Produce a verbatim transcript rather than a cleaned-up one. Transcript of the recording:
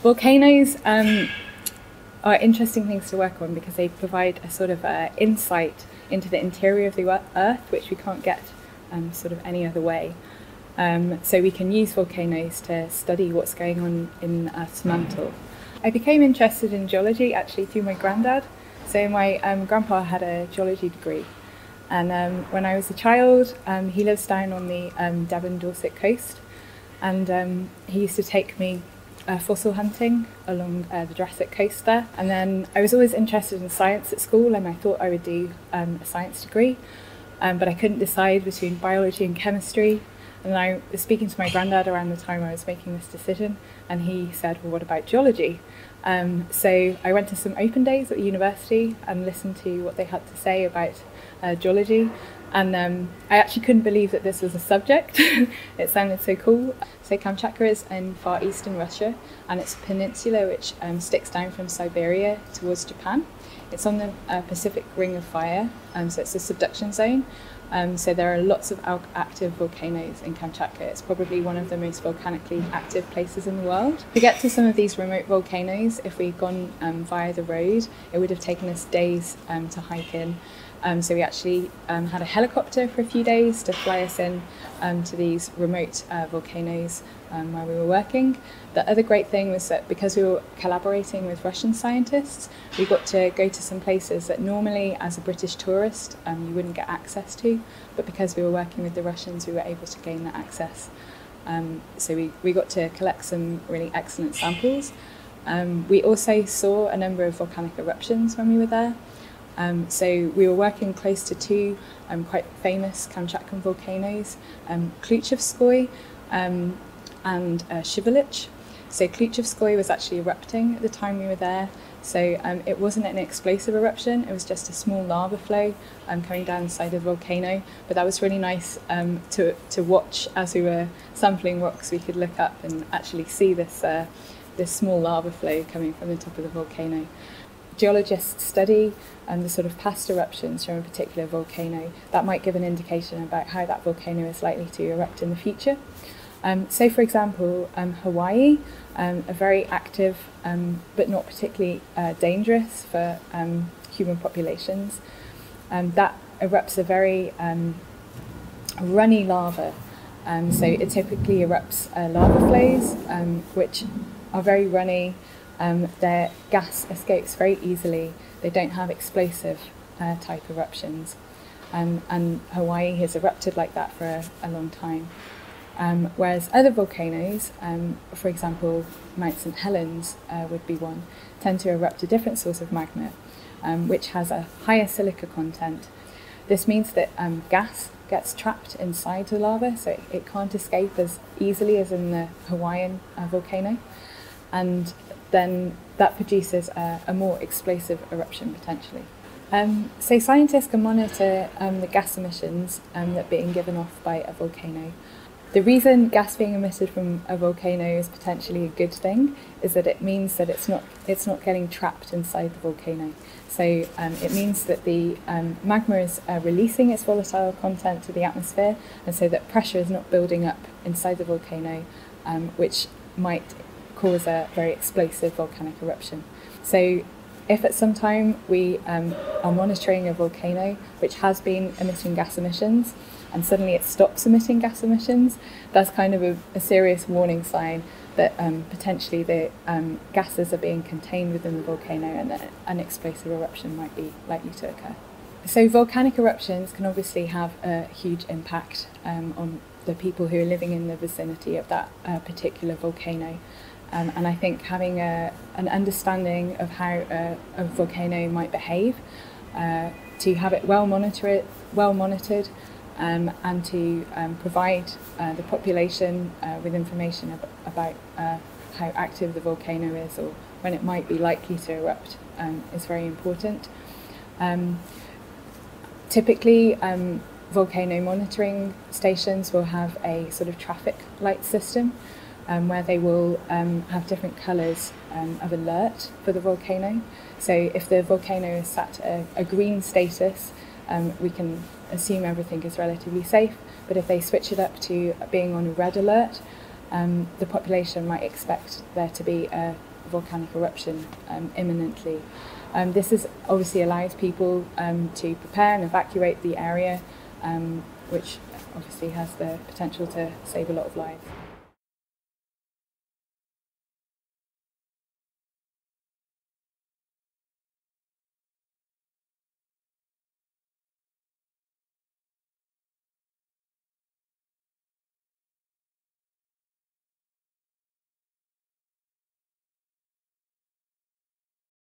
Volcanoes um, are interesting things to work on because they provide a sort of uh, insight into the interior of the Earth, which we can't get um, sort of any other way. Um, so we can use volcanoes to study what's going on in Earth's mantle. I became interested in geology actually through my granddad. So my um, grandpa had a geology degree, and um, when I was a child, um, he lives down on the um, Devon-Dorset coast, and um, he used to take me uh, fossil hunting along uh, the Jurassic coast there. And then I was always interested in science at school, and I thought I would do um, a science degree, um, but I couldn't decide between biology and chemistry. And I was speaking to my granddad around the time I was making this decision, and he said, well, what about geology? Um, so I went to some open days at the university and listened to what they had to say about uh, geology. And um, I actually couldn't believe that this was a subject. It sounded so cool. So Kamchatka is in far eastern Russia, and it's a peninsula which um, sticks down from Siberia towards Japan. It's on the uh, Pacific Ring of Fire, um, so it's a subduction zone. Um, so there are lots of active volcanoes in Kamchatka. It's probably one of the most volcanically active places in the world. To get to some of these remote volcanoes, if we'd gone um, via the road, it would have taken us days um, to hike in. Um, so we actually um, had a helicopter for a few days to fly us in um, to these remote uh, volcanoes um, where we were working. The other great thing was that because we were collaborating with Russian scientists, we got to go to some places that normally as a British tourist um, you wouldn't get access to, but because we were working with the Russians we were able to gain that access. Um, so we, we got to collect some really excellent samples. Um, we also saw a number of volcanic eruptions when we were there. Um, so we were working close to two um, quite famous Kamchatkan volcanoes, um, Kluchevskoy um, and uh, Shivelich. So Kluchevskoy was actually erupting at the time we were there. So um, it wasn't an explosive eruption, it was just a small lava flow um, coming down the side of the volcano. But that was really nice um, to, to watch as we were sampling rocks. We could look up and actually see this, uh, this small lava flow coming from the top of the volcano. Geologists study um, the sort of past eruptions from a particular volcano. That might give an indication about how that volcano is likely to erupt in the future. Um, so for example, um, Hawaii, um, a very active um, but not particularly uh, dangerous for um, human populations, um, that erupts a very um, runny lava. Um, so it typically erupts uh, lava flows um, which are very runny. Um, their gas escapes very easily. They don't have explosive uh, type eruptions. Um, and Hawaii has erupted like that for a, a long time. Um, whereas other volcanoes, um, for example, Mount Saint Helens uh, would be one, tend to erupt a different source of magma, um, which has a higher silica content. This means that um, gas gets trapped inside the lava, so it, it can't escape as easily as in the Hawaiian uh, volcano. And then that produces a, a more explosive eruption potentially. Um, so scientists can monitor um, the gas emissions um, that are being given off by a volcano. The reason gas being emitted from a volcano is potentially a good thing is that it means that it's not it's not getting trapped inside the volcano. So um, it means that the um, magma is uh, releasing its volatile content to the atmosphere, and so that pressure is not building up inside the volcano, um, which might cause a very explosive volcanic eruption. So if at some time we um, are monitoring a volcano which has been emitting gas emissions and suddenly it stops emitting gas emissions, that's kind of a, a serious warning sign that um, potentially the um, gases are being contained within the volcano and that an explosive eruption might be likely to occur. So volcanic eruptions can obviously have a huge impact um, on the people who are living in the vicinity of that uh, particular volcano. Um, and I think having a, an understanding of how a, a volcano might behave, uh, to have it well monitored, well monitored, um, and to um, provide uh, the population uh, with information ab about uh, how active the volcano is or when it might be likely to erupt um, is very important. Um, typically, um, volcano monitoring stations will have a sort of traffic light system, Um, where they will um, have different colours um, of alert for the volcano. So if the volcano is set at a, a green status, um, we can assume everything is relatively safe, but if they switch it up to being on a red alert, um, the population might expect there to be a, volcanic eruption um, imminently. Um, this is obviously allows people um, to prepare and evacuate the area, um, which obviously has the potential to save a lot of lives.